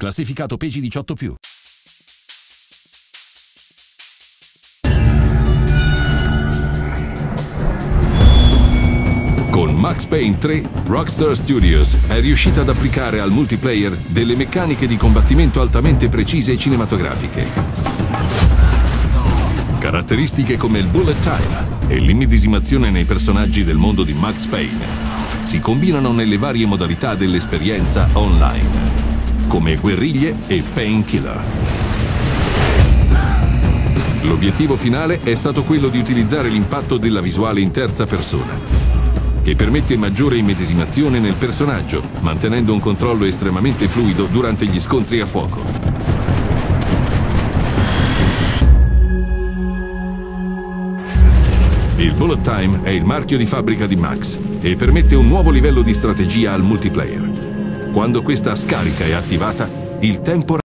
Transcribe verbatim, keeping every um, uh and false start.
classificato PEGI diciotto più. Con Max Payne tre, Rockstar Studios è riuscita ad applicare al multiplayer delle meccaniche di combattimento altamente precise e cinematografiche. Caratteristiche come il bullet time e l'immedesimazione nei personaggi del mondo di Max Payne si combinano nelle varie modalità dell'esperienza online, come guerriglie e painkiller. L'obiettivo finale è stato quello di utilizzare l'impatto della visuale in terza persona, che permette maggiore immedesimazione nel personaggio, mantenendo un controllo estremamente fluido durante gli scontri a fuoco. Il Bullet Time è il marchio di fabbrica di Max e permette un nuovo livello di strategia al multiplayer. Quando questa scarica è attivata, il tempo